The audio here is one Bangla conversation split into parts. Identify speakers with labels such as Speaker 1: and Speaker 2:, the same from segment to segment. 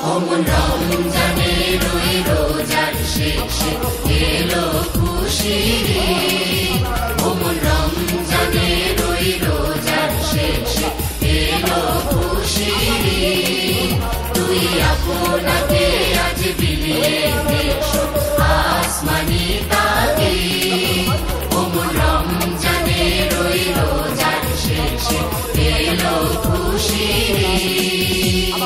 Speaker 1: অমন রমজানের ওই রোজার শেষে এলো খুশির ঈদ। অমন রমজানের ওই রোজার শেষে এলো খুশির ঈদ। তুই আপনাকে আজ বিলিয়ে এসো আসমানি তাকিদ। অমন রমজানের ওই রোজার শেষে এলো খুশির ঈদ।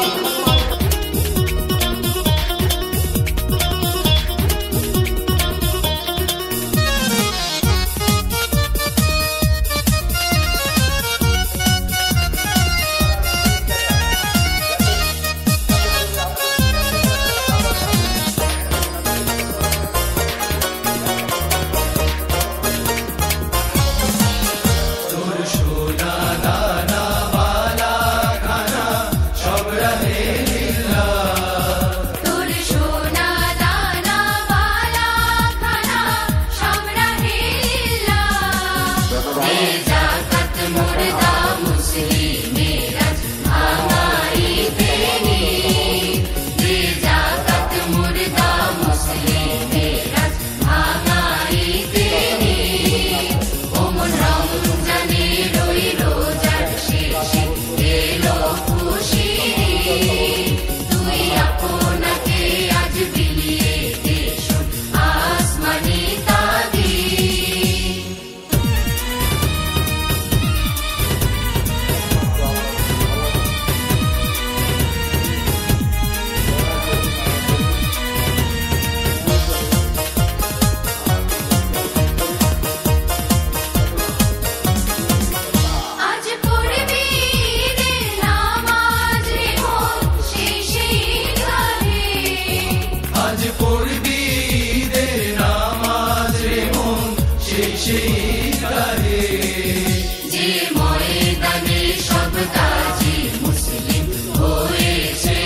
Speaker 1: যে ময়দানে সব গাজী মুসলিম হয়েছে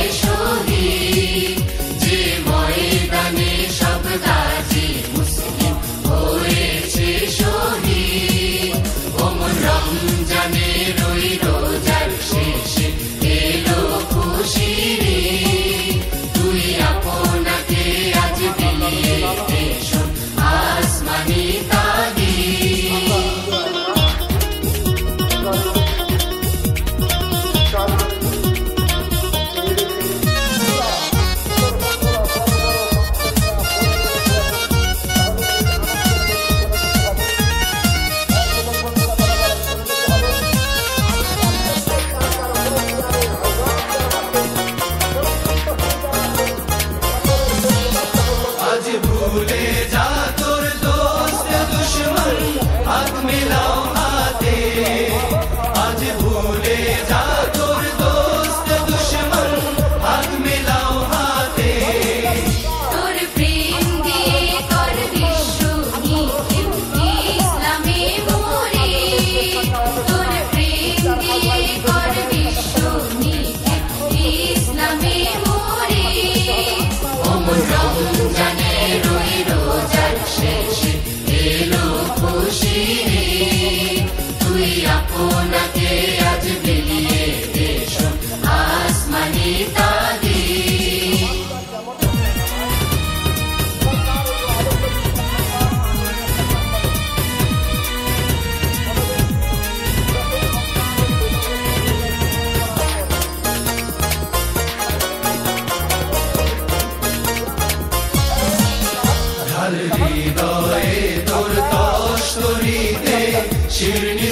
Speaker 1: শহীদ। যে ময়দানে সব গাজী মুসলিম হয়েছে শহীদ। অমন রমজানের ওই রোজার শেষে এলো খুশির ঈদ। তুই আপনাকে আজ বিলিয়ে এসো আসমানি
Speaker 2: ভুলে যা তোর দোস্ত দুশ্মন হাত মিলাও হাতে। আজ ভুলে যা তোর দোস্ত দুশ্মন হাত মিলাও হাতে।
Speaker 1: তোর প্রেম দিয়ে কর বিশ্ব নিখিল ইসলামে মোরে। তোর প্রেম দিয়ে কর বিশ্ব নিখিল ইসলামে মোরে। অমন রমজানের ওই রোজার শেষে এলো খুশির ঈদ। তুই আপনাকে আজ বিলিয়ে এসো আসমানি তাকিদ।
Speaker 2: হৃদয়ে তোর তস্তরিতে শিরনি